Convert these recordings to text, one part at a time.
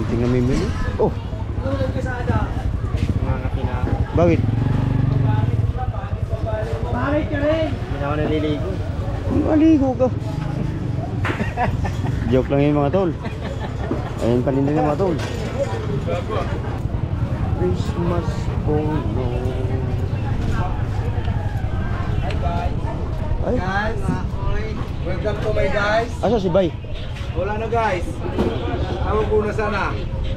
munting namimili. Oh! Mga kapina. Bakit? Bakit ka rin? Hindi na ako naliligo. Maligo ka. Joke lang yun mga tol. Ayan pa rin din mga tol. Christmas Polo. Ay, Guys, welcome to my guys. asa si Bay? Wala na guys. Ako po na sana.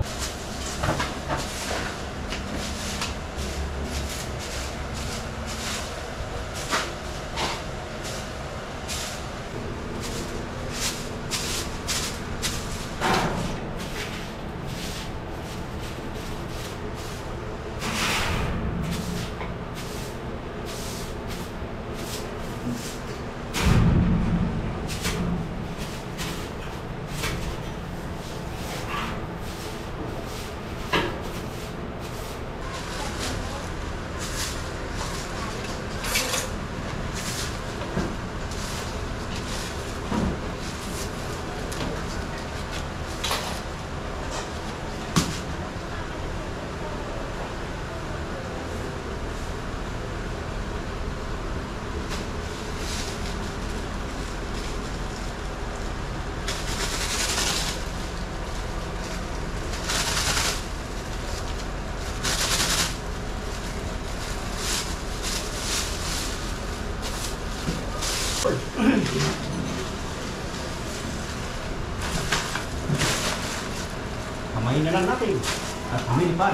Kamayin na lang natin at humilipad.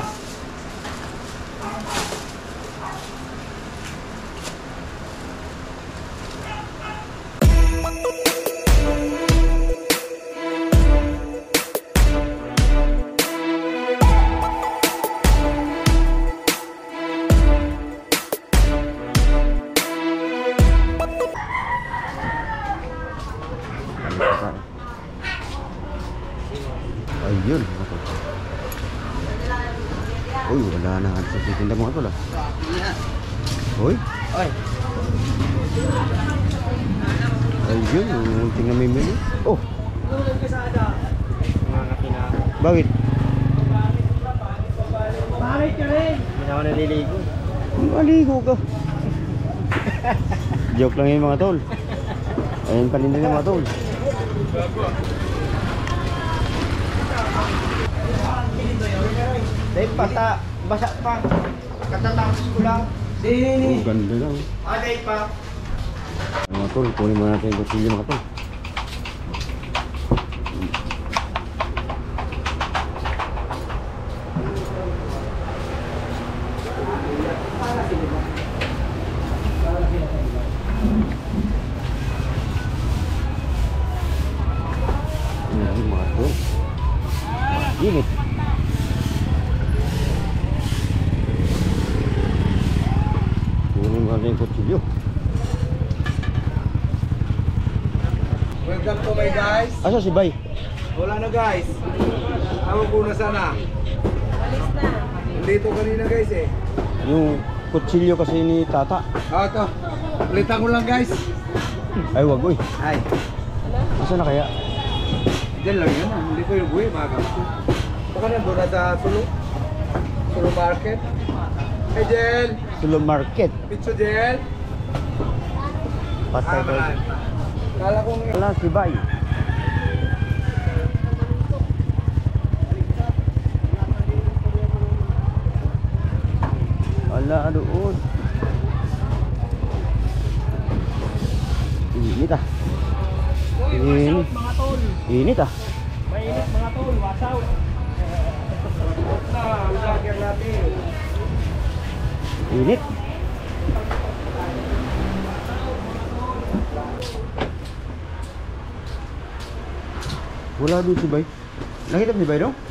Ayun. Uy, wala na sa titinda mga tol ah. Uy. Oy. Ayun, munting namimili. Oh. Mga kapina. Bakit? Bakit ka rin? Hindi na ako naliligo. Maligo ka. Joke lang yun mga tol. Ayan pa rin din mga tol. Dahil pata, basa pa. Katatapos ko lang. Oh, ganda lang. Dahil pa. Mga tol, kunin mo natin yung kutsilyo mga tol. Ayan mga tol. Init. Kunin mo natin yung kutsilyo. Welcome to my guys. Asa si Bay? Wala na guys. Ako po na sana. Alis na. Dito kanina guys eh. Yung kutsilyo kasi ni Tata. Ito. Ulitan ko lang guys. Ay wag uy. Ay. Asa na kaya? Diyan lang yun. Hindi ko yung buhay mga kapatid. Baka na doon na sa Sulu. Sulu Market. Hey Jel. Sulu Market. Pizza Jel. Patay ko. man. Kala ko nga. Wala si Bay. Wala doon. Init ah. Init. Mga tol. Init ah. Mainit mga tol. Wasaw. Na, vlogger natin. Init. Wala doon si Bay. Nakita mo si Bay dong?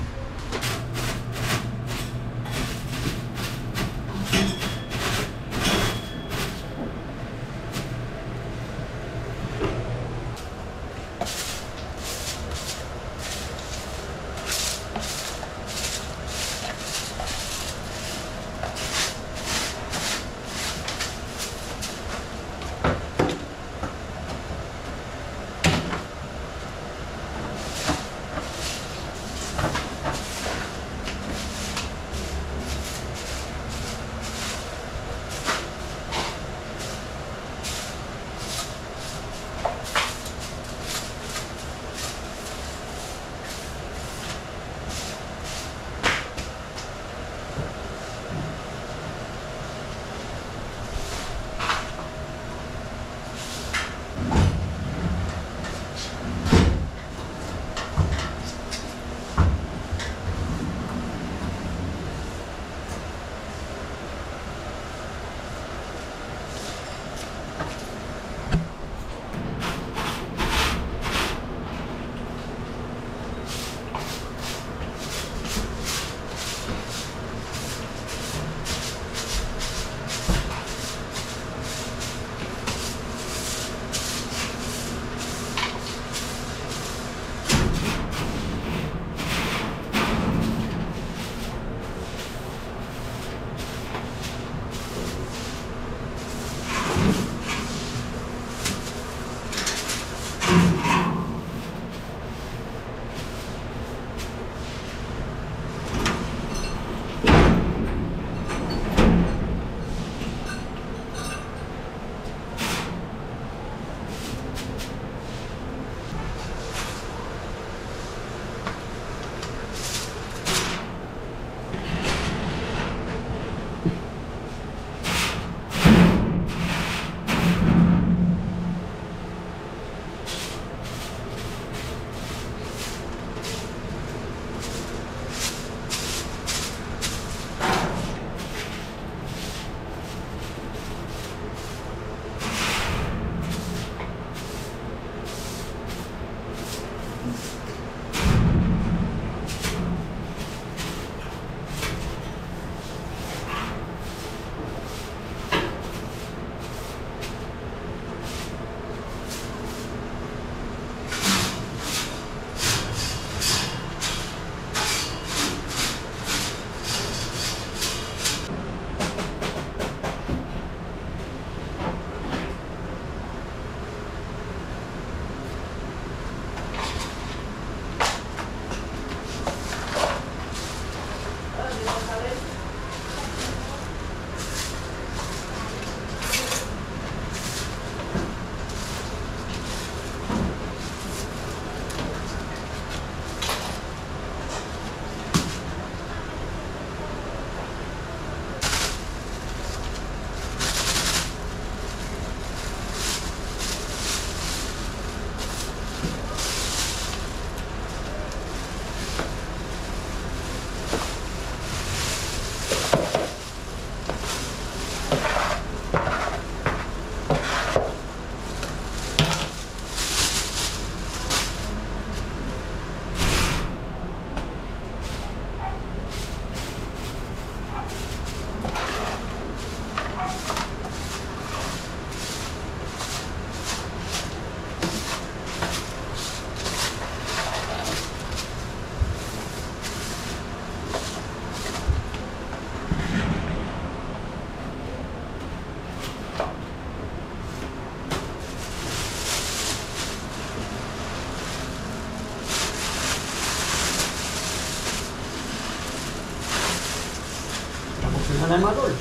Sana mga tol.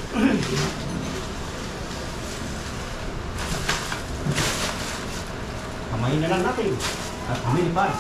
Kamayin na lang natin. At humilipan.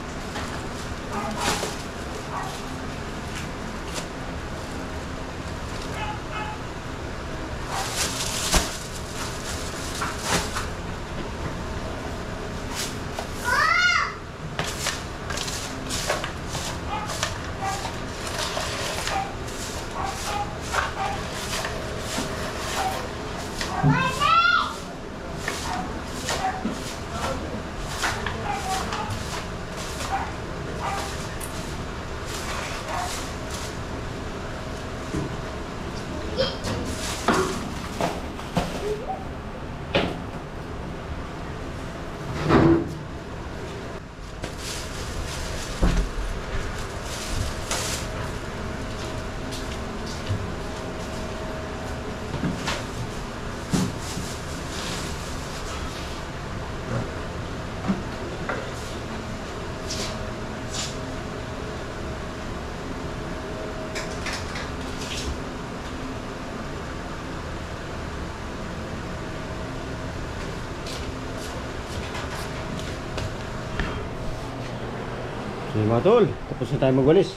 Sige mga tol, tapos na tayo magwalis.